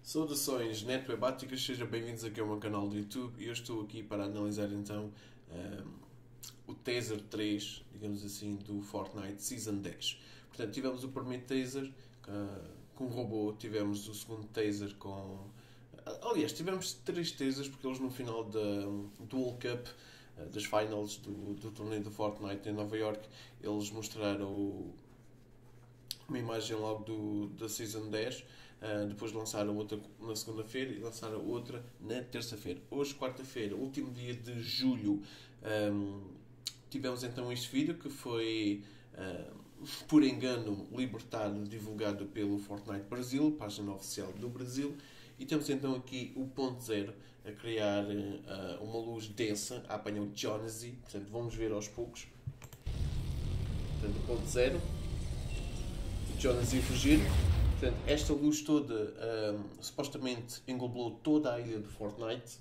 Saudações netwebáticas, sejam bem-vindos aqui ao meu canal do YouTube e eu estou aqui para analisar então o teaser 3, digamos assim, do Fortnite Season 10. Portanto, tivemos o primeiro teaser com o robô, tivemos o segundo teaser com... Aliás, tivemos 3 teasers porque eles no final do World Cup, das finals do torneio do Fortnite em Nova York, eles mostraram uma imagem logo da Season 10. Depois lançaram outra na segunda-feira e lançaram outra na terça-feira. Hoje, quarta-feira, último dia de julho, tivemos então este vídeo que foi, por engano, libertado, divulgado pelo Fortnite Brasil, página oficial do Brasil. E temos então aqui o ponto zero a criar uma luz densa, a apanhar o Jonesy. Portanto, vamos ver aos poucos. Portanto, o ponto zero, o Jonesy a fugir. Portanto, esta luz toda supostamente englobou toda a ilha de Fortnite.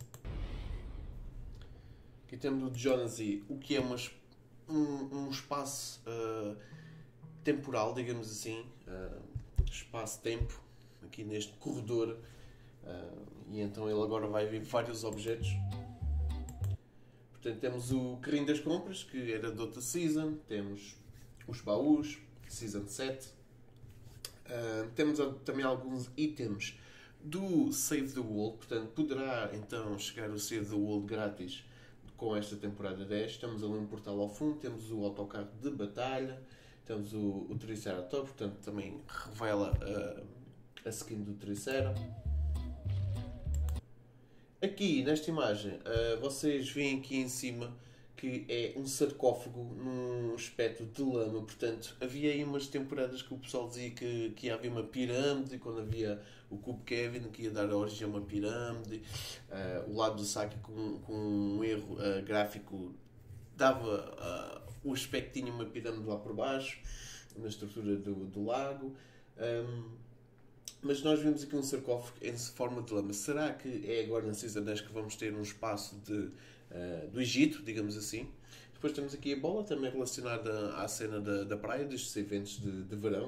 Aqui temos o Jonesy, o que é um espaço temporal, digamos assim, espaço-tempo, aqui neste corredor. E então ele agora vai ver vários objetos. Portanto, temos o carrinho das compras, que era de outra season. Temos os baús, season 7. Temos também alguns itens do Save the World, portanto poderá então chegar o Save the World grátis com esta temporada 10. Temos ali um portal ao fundo, temos o autocarro de batalha, temos o Triceratops, portanto também revela a skin do Tricera. Aqui nesta imagem vocês veem aqui em cima que é um sarcófago num aspecto de lama. Portanto, havia aí umas temporadas que o pessoal dizia que ia haver uma pirâmide, quando havia o Cubo Kevin, que ia dar origem a uma pirâmide. O lado do saque com um erro gráfico dava o aspecto que tinha uma pirâmide lá por baixo, na estrutura do lago. Mas nós vimos aqui um sarcófago em forma de lama. Será que é agora na Season 10 que vamos ter um espaço do Egito, digamos assim? Depois temos aqui a bola, também relacionada à cena da praia, destes eventos de verão.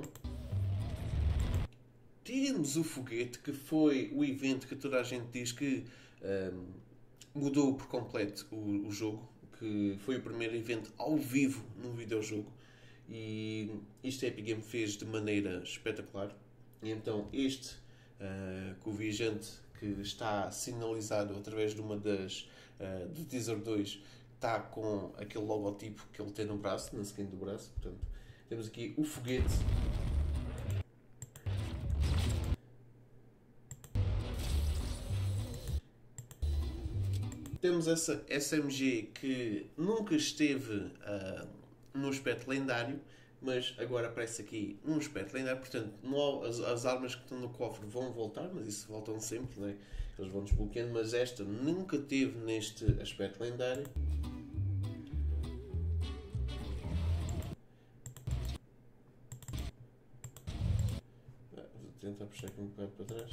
Temos o foguete, que foi o evento que toda a gente diz que mudou por completo o jogo, que foi o primeiro evento ao vivo num videojogo. E isto a Epic Games fez de maneira espetacular. E então este que o viajante que está sinalizado através de uma do teaser 2 está com aquele logotipo que ele tem no braço, na skin do braço. Portanto, temos aqui o foguete. Temos essa SMG que nunca esteve no aspecto lendário, mas agora aparece aqui num aspecto lendário. Portanto, as armas que estão no cofre vão voltar, mas isso voltam sempre, não é? Eles vão desbloqueando, mas esta nunca teve neste aspecto lendário. Vou tentar puxar aqui um bocado para trás.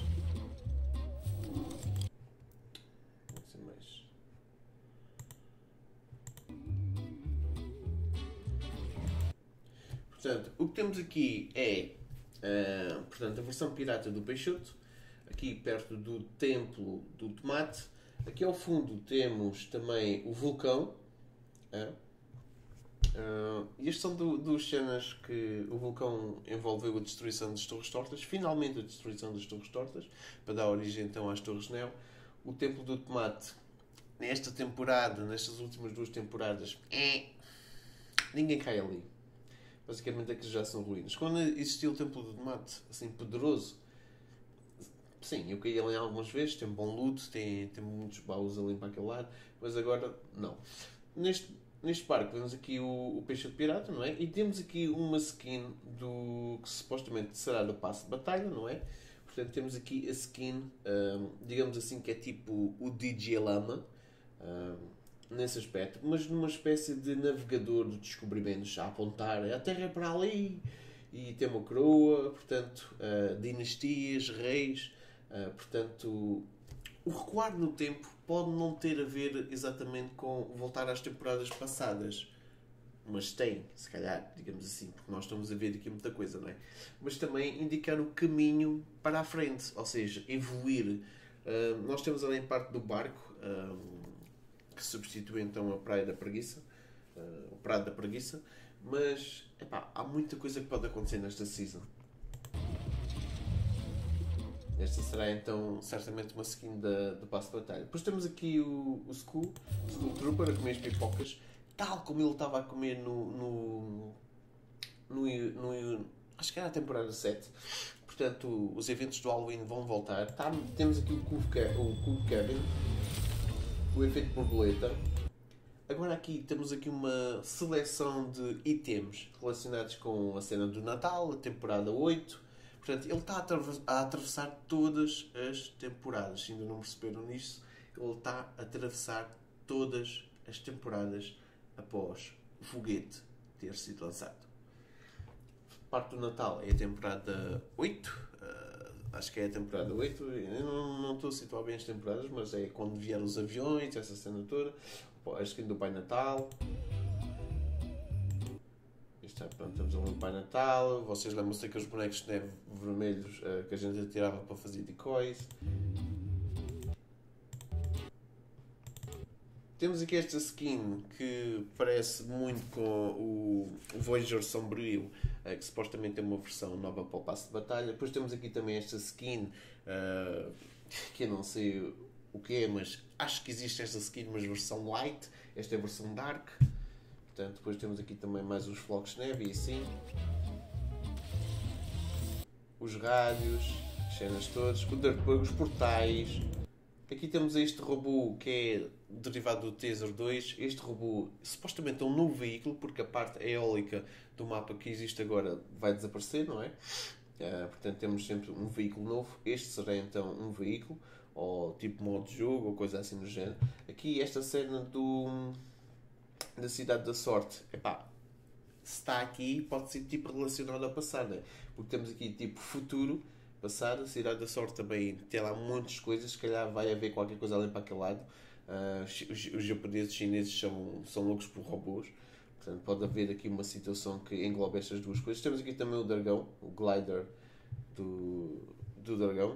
Vai ser mais. Portanto, o que temos aqui é portanto, a versão pirata do Peixoto, aqui perto do Templo do Tomate. Aqui ao fundo temos também o vulcão. E estas são duas cenas que o vulcão envolveu a destruição das Torres Tortas, finalmente a destruição das Torres Tortas, para dar origem então às Torres Neo. O Templo do Tomate, nesta temporada, nestas últimas 2 temporadas, ninguém cai ali. Basicamente aqueles já são ruínas. Quando existiu o Templo do Tomate, assim, poderoso, sim, eu caí ali algumas vezes, tem bom loot, tem muitos baús ali para aquele lado, mas agora não. Neste parque vemos aqui o peixe de pirata, não é? E temos aqui uma skin que supostamente será do passe de batalha, não é? Portanto, temos aqui a skin, digamos assim, que é tipo o DJ Lama, nesse aspecto, mas numa espécie de navegador de descobrimentos a apontar a terra é para ali, e tem uma coroa, portanto, dinastias, reis, portanto, o recuar no tempo pode não ter a ver exatamente com voltar às temporadas passadas, mas tem, se calhar, digamos assim, porque nós estamos a ver aqui muita coisa, não é? Mas também indicar o caminho para a frente, ou seja, evoluir. Nós temos ali em parte do barco, que substitui então a Praia da Preguiça, o Prado da Preguiça, mas epá, há muita coisa que pode acontecer nesta season. Esta será então certamente uma skin do passo de batalha. Depois temos aqui o Skull Trooper a comer as pipocas, tal como ele estava a comer acho que era a temporada 7. Portanto, os eventos do Halloween vão voltar. Temos aqui o Cube Cabin, o efeito borboleta. Agora aqui temos aqui uma seleção de itens relacionados com a cena do Natal, a temporada 8. Portanto, ele está a atravessar todas as temporadas. Se ainda não perceberam nisso, ele está a atravessar todas as temporadas após o foguete ter sido lançado. Parte do Natal é a temporada 8. Acho que é a temporada 8. Eu não estou a situar bem as temporadas, mas é quando vieram os aviões, essa cena toda. A skin do Pai Natal. Pronto, temos um Pai Natal. Vocês lembram-se daqueles bonecos de neve vermelhos que a gente atirava para fazer decoys. Temos aqui esta skin que parece muito com o Voyager Sombrio, que supostamente é uma versão nova para o passo de batalha. Depois temos aqui também esta skin, que eu não sei o que é, mas acho que existe esta skin, mas versão light. Esta é a versão dark. Portanto, depois temos aqui também mais os flocos de neve e assim. Os rádios, as cenas todas, o Dirtbug, os portais. Aqui temos este robô que é derivado do Taser 2. Este robô supostamente é um novo veículo, porque a parte eólica do mapa que existe agora vai desaparecer, não é? Portanto, temos sempre um veículo novo. Este será então um veículo, ou tipo modo de jogo, ou coisa assim do género. Aqui esta cena da Cidade da Sorte, epá, se está aqui pode ser tipo relacionado ao passado, né? Porque temos aqui tipo futuro, passado. A Cidade da Sorte também tem lá muitas coisas, se calhar vai haver qualquer coisa ali para aquele lado. Os japoneses e chineses são loucos por robôs, portanto pode haver aqui uma situação que engloba estas duas coisas. Temos aqui também o dragão, o glider do dragão.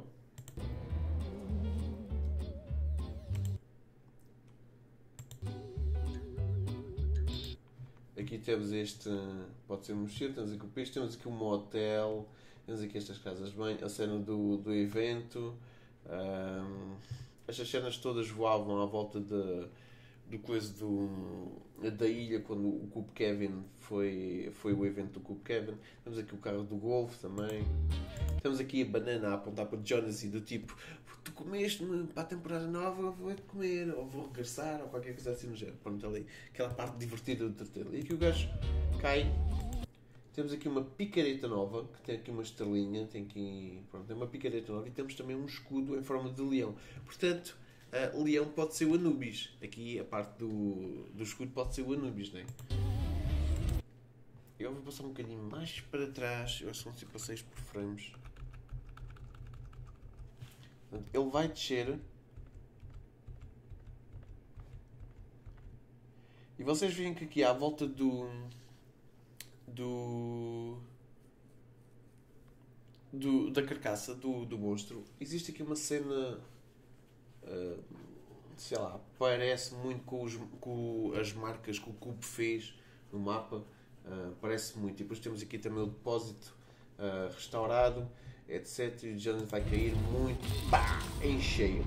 Aqui temos este, pode ser um mochila, temos aqui o peixe, temos aqui um motel, temos aqui estas casas de banho, a cena do evento. Estas cenas todas voavam à volta do coisa da ilha, quando o Cube Kevin foi o evento do Cube Kevin. Temos aqui o carro do Golf também. Temos aqui a banana a apontar para Jonas e do tipo: tu comeste-me para a temporada nova, eu vou-te comer, ou vou regressar, ou qualquer coisa assim no género. Pronto, ali, aquela parte divertida do Turtle. E aqui o gajo cai. Temos aqui uma picareta nova, que tem aqui uma estrelinha, tem uma picareta nova, e temos também um escudo em forma de leão. Portanto, leão pode ser o Anubis. Aqui a parte do escudo pode ser o Anubis, não é? Eu vou passar um bocadinho mais para trás, eu acho que são tipo 6 por frames. Portanto, ele vai descer. E vocês veem que aqui à volta da carcaça do monstro existe aqui uma cena, sei lá, parece muito com as marcas que o Cube fez no mapa, parece muito. E depois temos aqui também o depósito restaurado, etc. E o Jonas vai cair muito, pá, em cheio.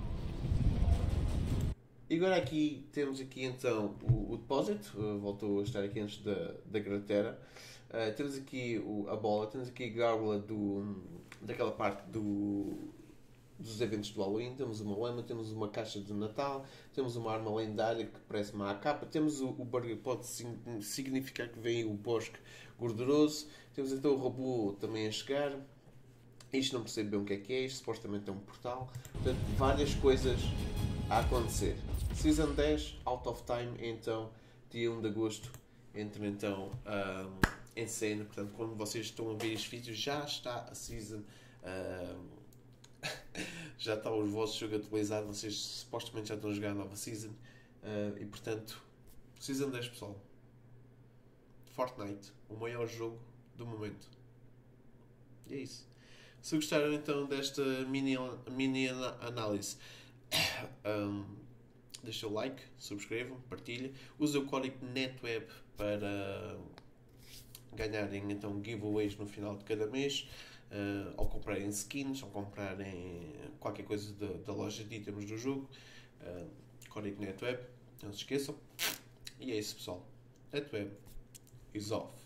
E agora aqui temos aqui então o depósito, voltou a estar aqui antes da cratera. Temos aqui a bola, temos aqui a gárgula daquela parte dos eventos do Halloween. Temos uma lama, temos uma caixa de Natal, temos uma arma lendária que parece uma AK, temos o burger, pode significar que vem o bosque gorduroso. Temos então o robô também a chegar. Isto não percebo bem o que é isto, supostamente é um portal. Portanto, várias coisas a acontecer. Season 10, Out of Time, então, dia 1 de agosto, entra então em cena. Portanto, quando vocês estão a ver este vídeo, já está a Season, já está o vosso jogo atualizado, vocês supostamente já estão a jogar a nova Season, e portanto, Season 10, pessoal. Fortnite, o maior jogo do momento. E é isso. Se gostaram então desta mini análise, deixa o like, subscrevam, partilhem. Usem o código NETWEB para ganharem então giveaways no final de cada mês, ao comprarem skins, ao comprarem qualquer coisa da loja de itens do jogo. Código NETWEB, não se esqueçam. E é isso, pessoal. NETWEB is off.